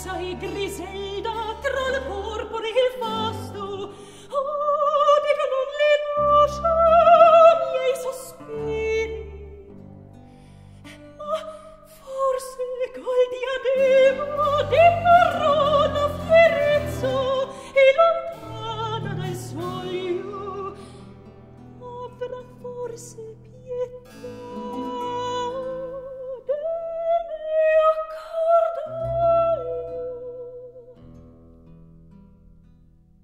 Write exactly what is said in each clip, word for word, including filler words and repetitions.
sei Griselda tra il porpore e il fasto. Oh, dico non li lascia miei sospiri. Ma forse col diadema deporrò la fierezza e lontana dal soglio avrà forse pietà del mio cordoglio.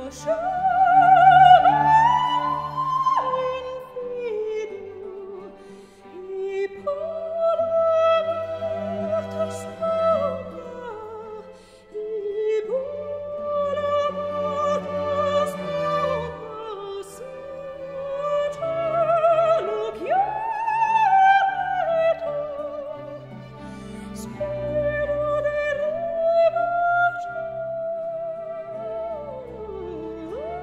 Spero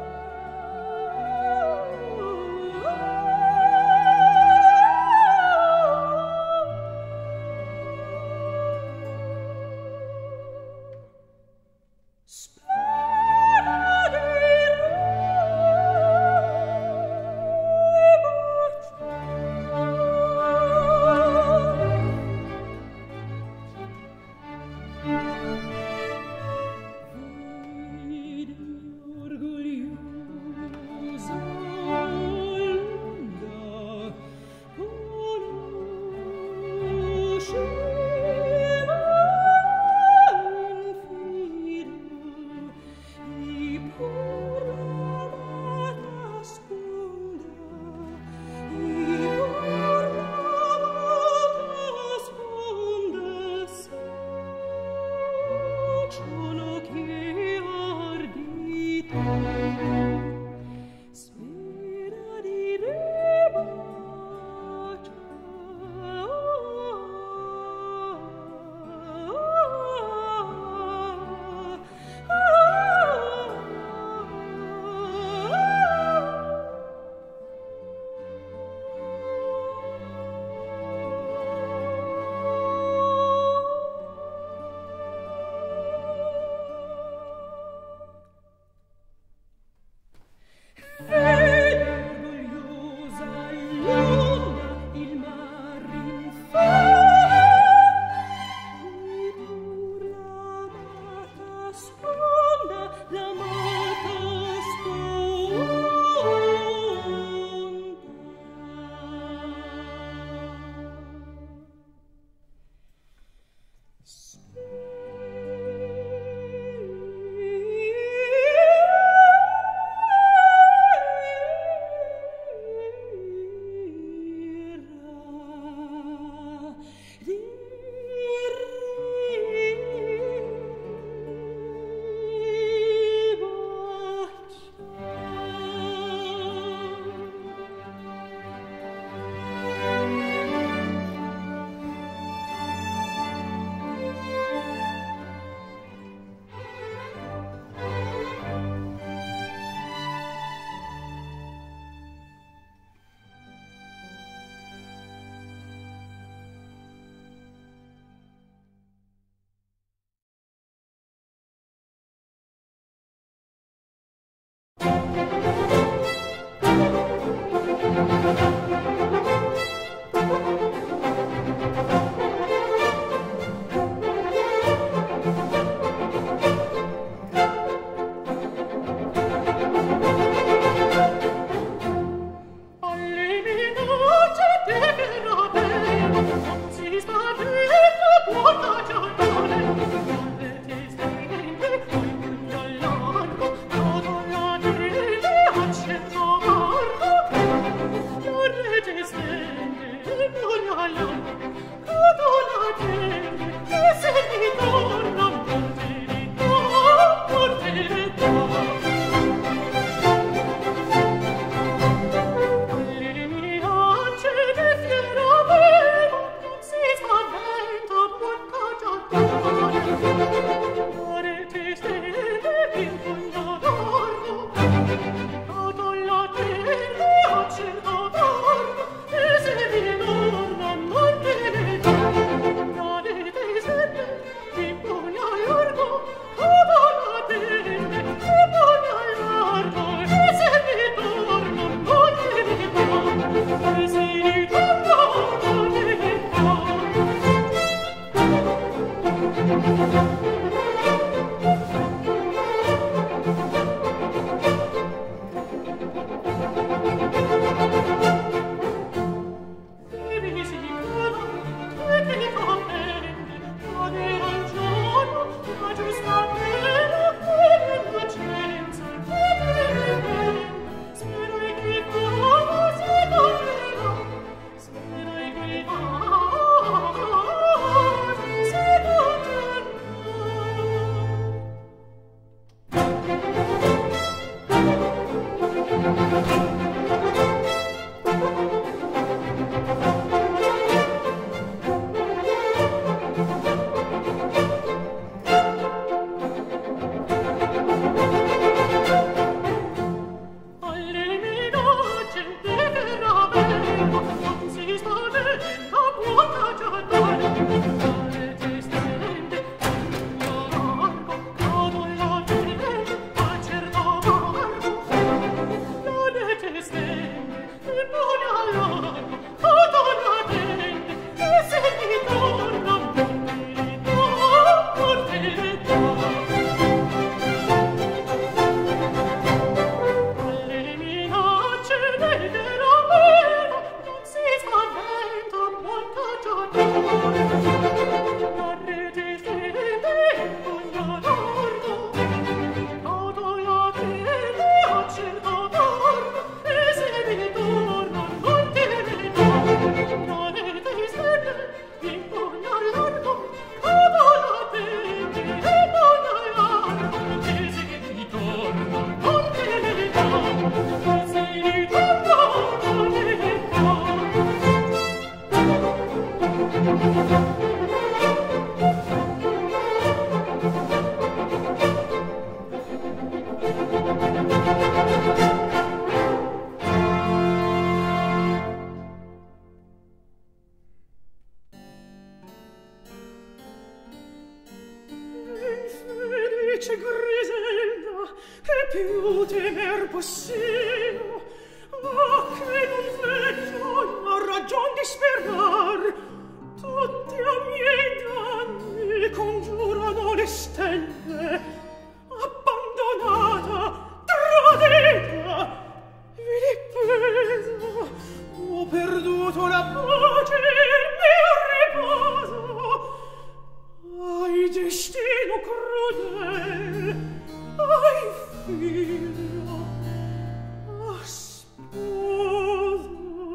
Griselda, che più temer possiamo? Ah, che non veggio la ragion di sperar. Tutti a miei danni congiurano le stelle. Abbandonata, tradita, vilipeso, ho perduto la pace e il mio riposo. Ai destino crudel, ai figlio, a sposo.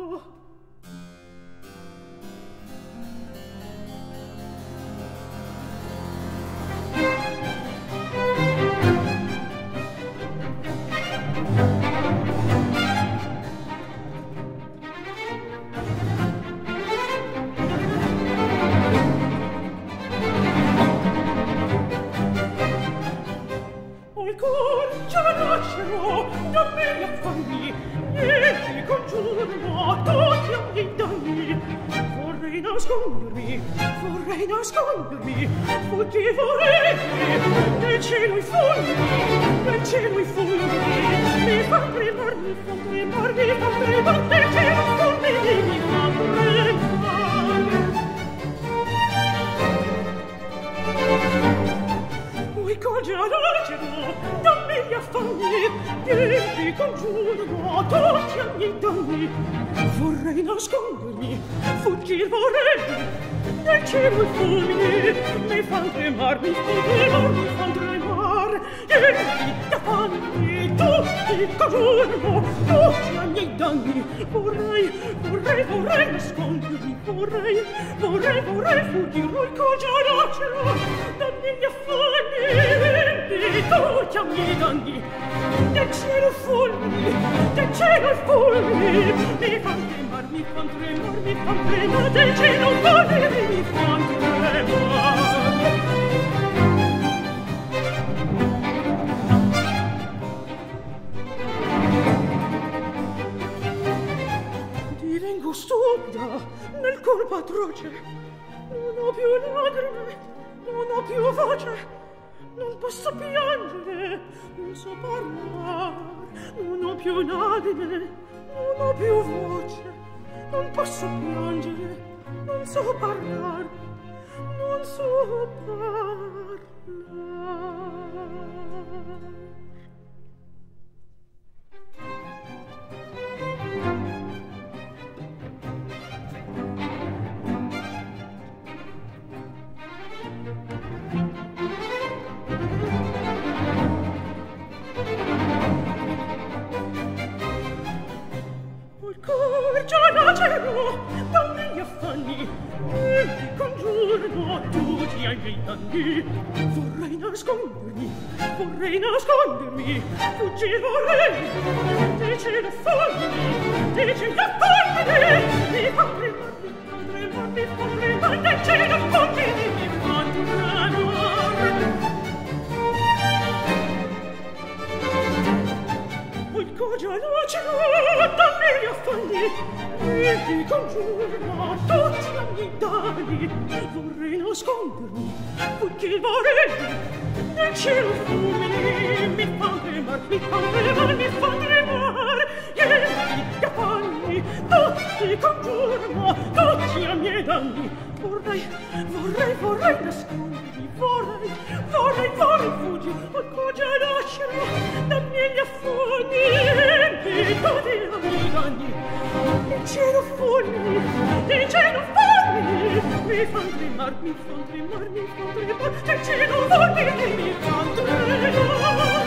Il cor già nascerò, non me ne affanni, e ti congiuro tutti a miei danni. Vorrei nascondermi, vorrei nascondermi, fuggi vorrei, nel cielo i fulmini, nel cielo i fulmini, mi fa tremar, mi fa tremar, mi fa tremar, nel cielo i fulmini, mi fa tremar. Ui, col già nascerò, non me ne affanni, e ti congiuro tutti a miei danni. Vorrei nascondermi, fuggir vorrei, nel cielo i fulmini mi fan tremar, mi fan tremar, mi fan tremar. E ti affanni, tu ti congiuro tutti a miei danni. Vorrei, vorrei, vorrei nascondermi, vorrei, vorrei, vorrei fuggir, ui, col già nascerò, non me ne affanni, tutti a miei danni. Del cielo i fulmini, del cielo i fulmini mi fan tremar, mi fan tremar, mi fan tremar, del cielo i fulmini mi fan tremar. Divengo stupida nel colpo atroce, non ho più lagrime, non ho più voce. Non posso piangere, non so parlar, non ho più lagrime, non ho più voce. Non posso piangere, non so parlar, non so parlar. Cor già nascerò, non me ne affanni, e ti congiuro tutti ai miei danni. Vorrei nascondermi, vorrei nascondermi, fuggir vorrei, del cielo i fulmini, del cielo i fulmini mi fan tremar, mi fan tremar, mi fan tremar, del cielo i fulmini mi fan tremar. Il cor già nascerò, non me ne affanni, e ti congiuro tutti a miei danni. Vorrei nascondermi, fuggir vorrei, nel cielo i fulmini mi fan tremar, mi fan tremar, mi fan tremar. E ti affanni, tutti congiuro tutti a miei danni. Vorrei, vorrei, vorrei nascondermi, vorrei, vorrei, vorrei fuggire, il cor già nascerò, non me ne affanni, e tutti a miei danni. Il cielo fulmini, il cielo fulmini mi fan tremar, mi fan tremar, mi fan tremar, il cielo fulmini mi fan tremar.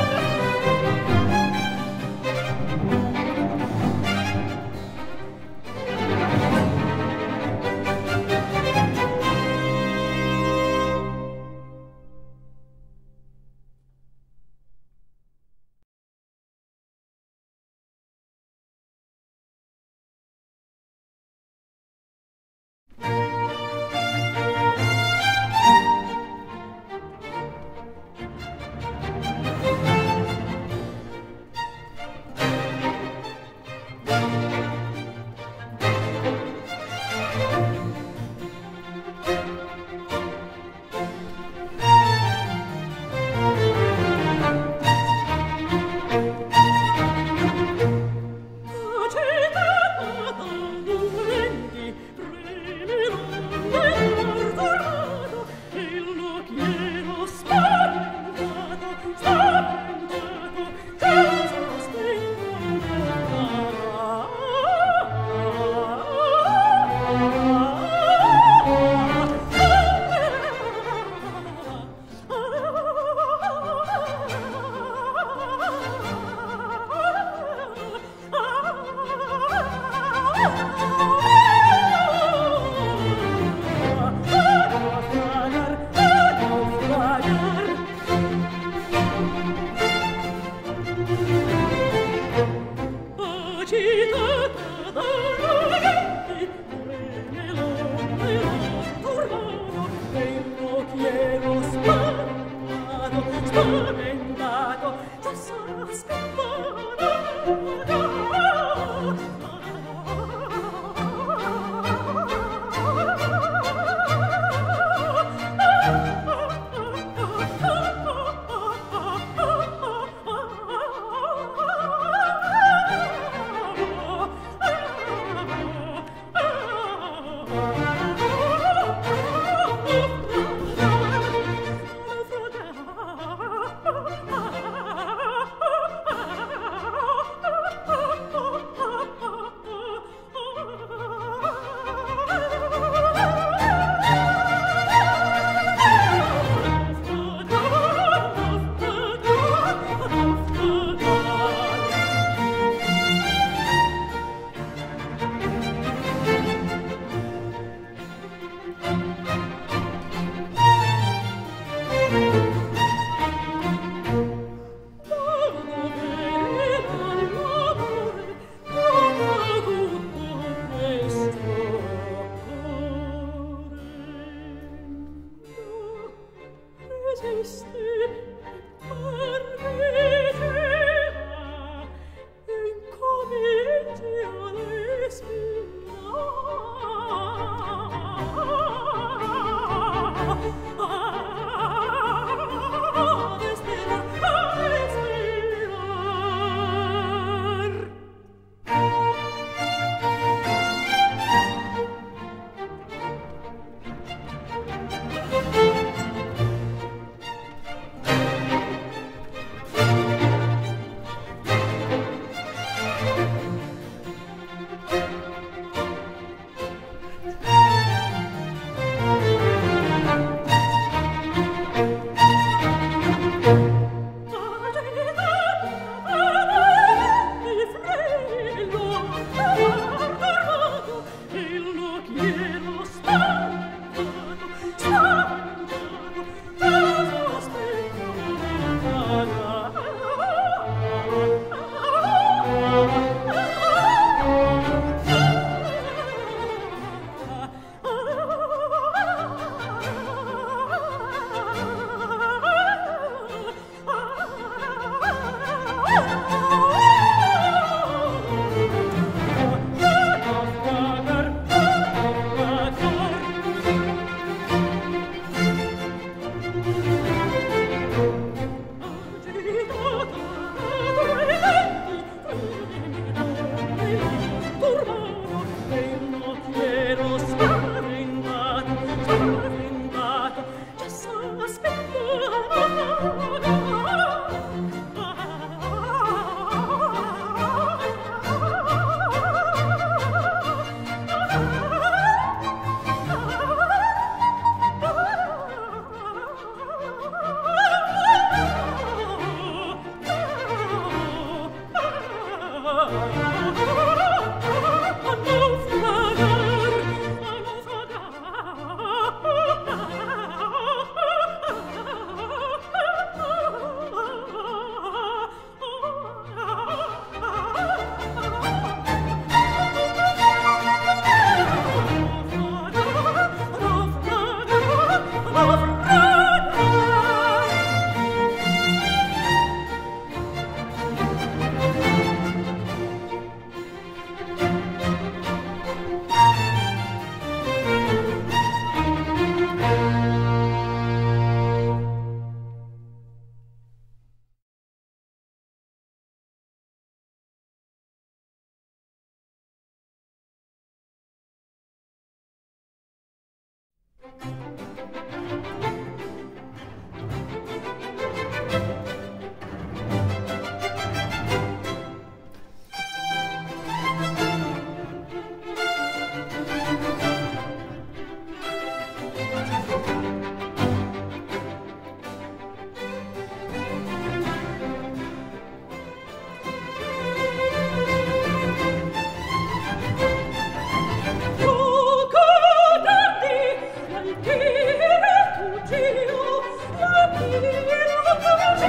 Thank you.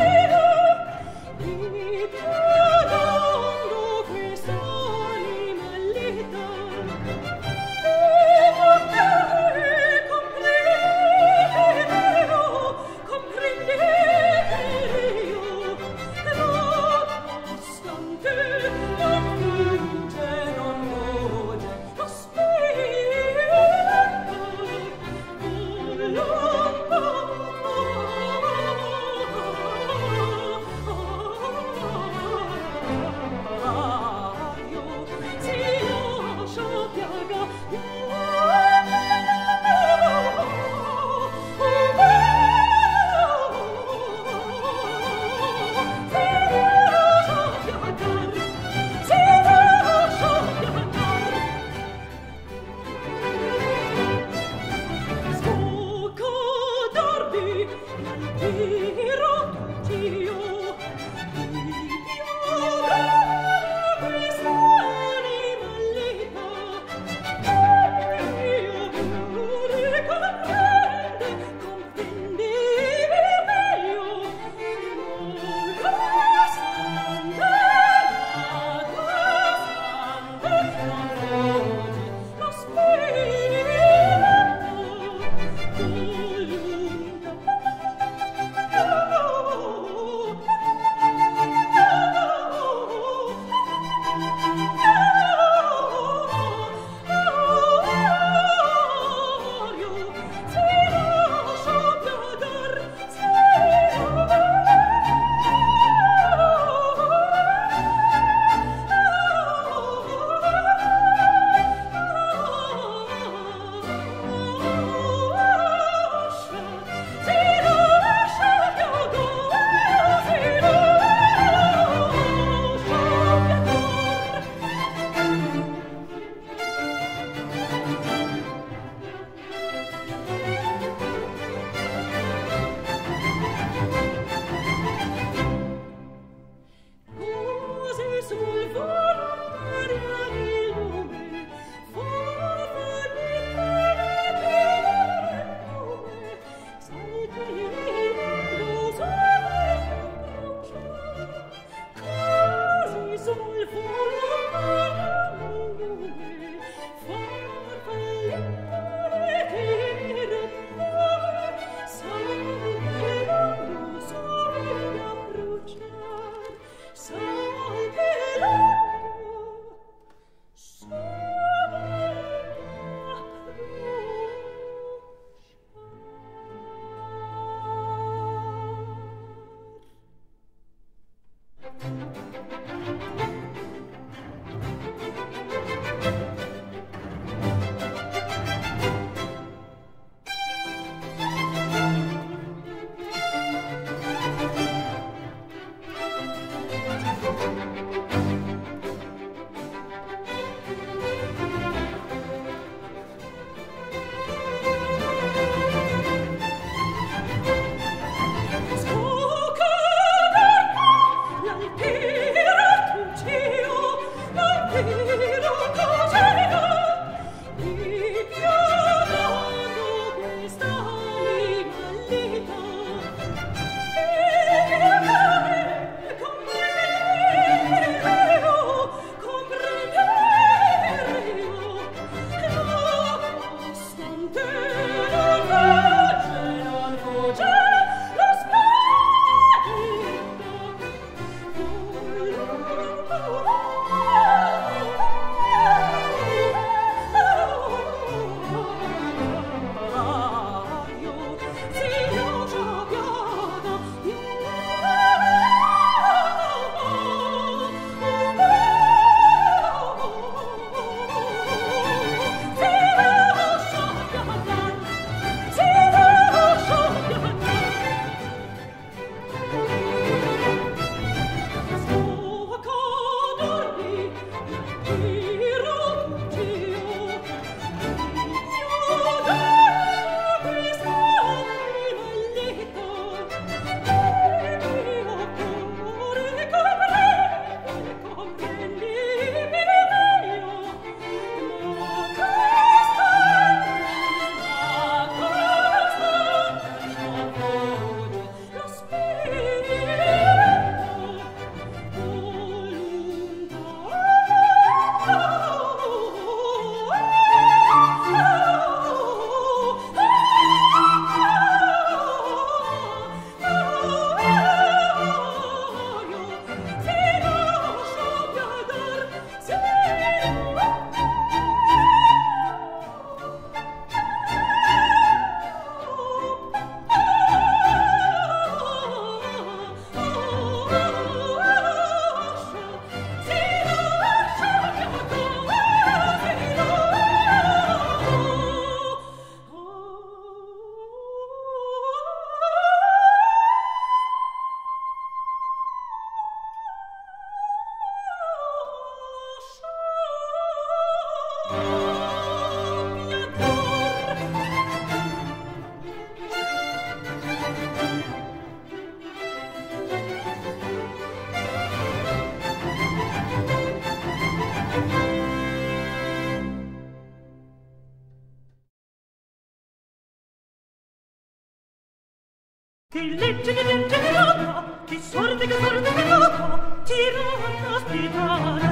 Che legge, che legge nota, che sorte, che sorte che nota, tirata, spietata,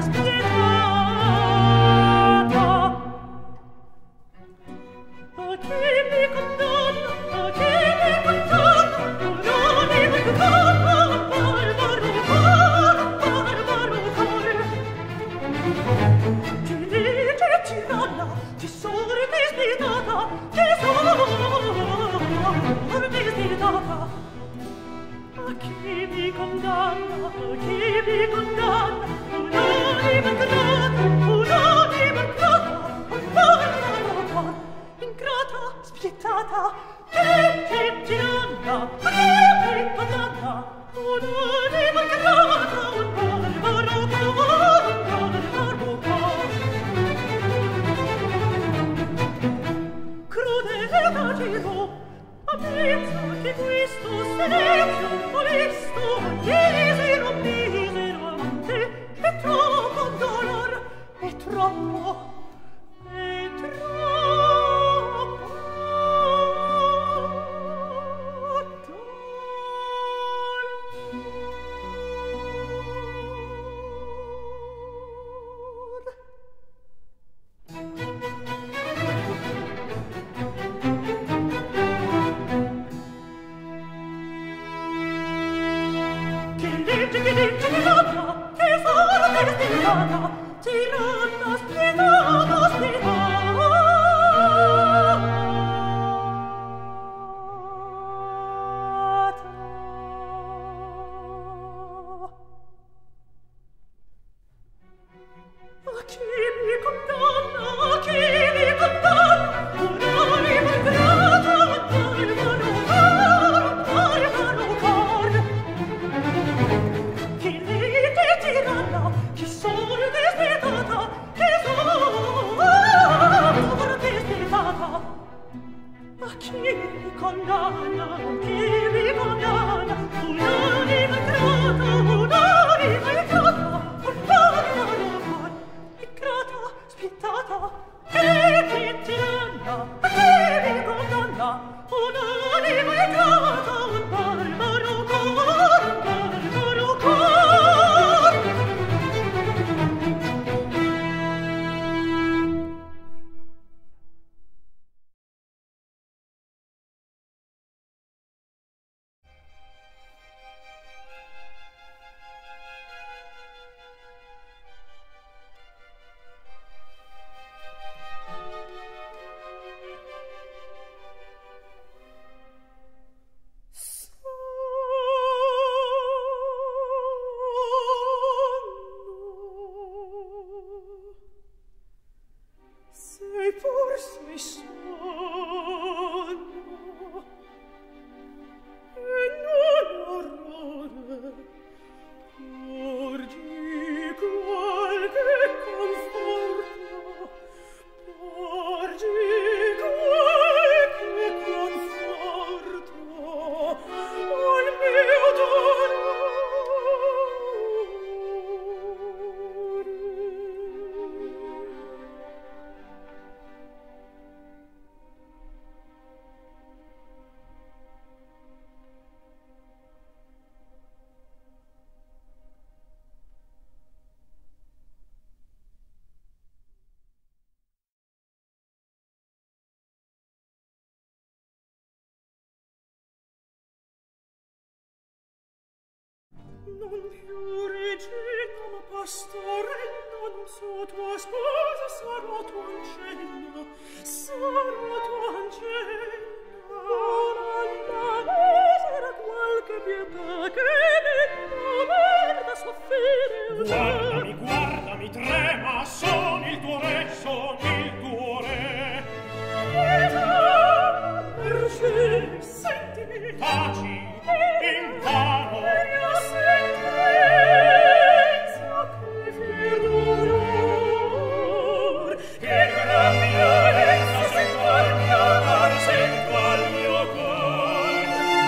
spietata. A chi mi condanna, a chi mi condanna, ora mi condanna, barbaro cor, barbaro cor. Che legge tirata, che sorte spietata, che sorte spietata. A chi mi condanna, a chi mi condanna, un'anima ingrata, un'anima ingrata, un'anima cor, ingrata, spietata, che ti tiranna, a chi mi condanna, un'anima ingrata, un barbaro cor, un barbaro cor. Crudele dirò, pensa che questo silenzio molesto, misero, misero amante, è troppo dolor, è troppo, è troppo Che legge, che nota, che sorte spietata, tirata, spietata, spietata. A chi mi condanna, a chi mi condanna, un'anima ingrata, barbaro cor, barbaro cor. Che legge tirata, che sorte spietata, Non più regina, ma pastorella, non so tua sposa, sarò tua ancella, sarò tua ancella. Ora la misera qualche pietà che mi da soffrire. Guardami, guardami, trema, son il tuo re, son il tuo re. Pietà, mercè, sentimi. Taci, invano. Mia sentenza che fier dolor, che gran violenza sento al mio cor, sento al mio cor.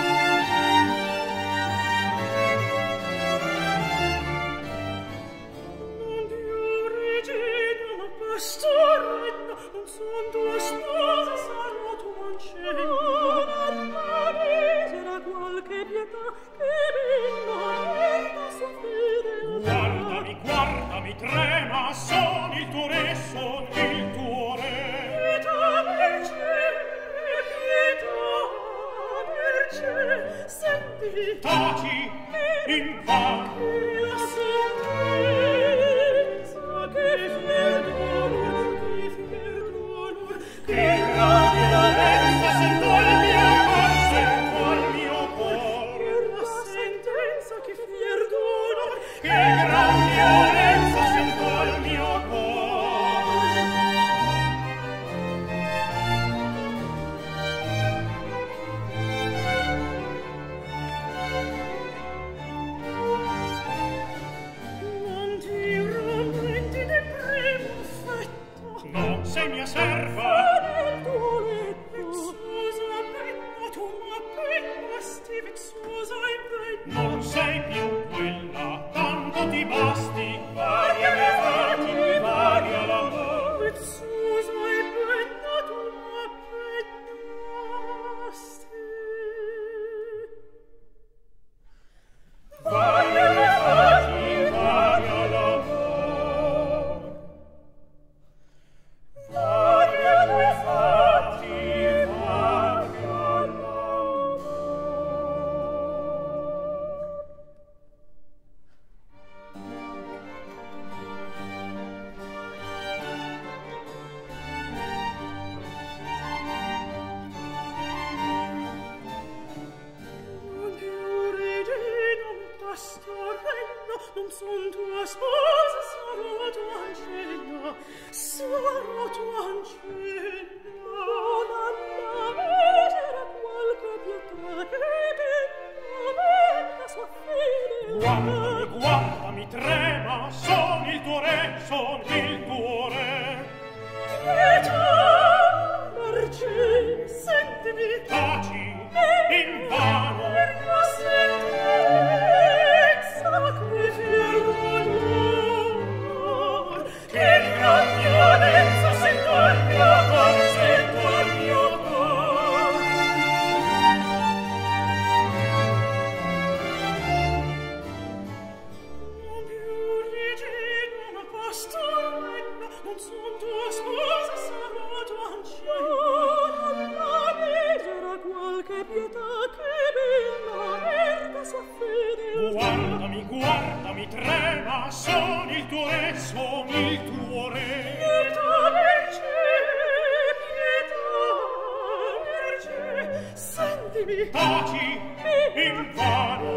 Non più regina, ma pastorella, non son tua sposa, sarò tua ancella. Nella misera qualche pietà che mi merita soffrire. Guardami, guardami, trema, son il tuo re, son il tuo re. Pietà, mercè, pietà, mercè, senti. Taci, invano. Mia sentenza che fier dolor, che fier dolor, che gran violenza Sento al mio cor, sento al mio cor. la sentenza che fier dolor, Che gran violenza sento al mio cor. non ti rammenti del primo affetto. No, sei mia serva. Nel tuo letto, vexosa penna, tu m'appennasti, vexosa e penna. Non sei più quella, tanto ti basti. Varia le fatti, varia l'amor. Vexosa e penna, tu m'appennasti. Varia le fatti, varia l'amor. Varia le fatti, varia l'amor. Non più regina, ma pastorella, non son tua sposa, sarò tua ancella, sarò tua ancella. Nella misera qualche pietà che mi merita soffrire. Guardami, guardami, trema, son il tuo re, son il tuo re. Pietà, mercè, sentimi. Taci, invano. Mia sentenza che fier dolor, che gran violenza sento al mio cor, sento al mio cor. Non più regina, ma pastorella, non son tua sposa, sarò tua ancella. La misera qualche pietà che mi merita soffrire. Guardami, guardami, trema, son il tuo re, son il tuo re. Pietà, mercè, pietà, mercè, sentimi. Taci, invano.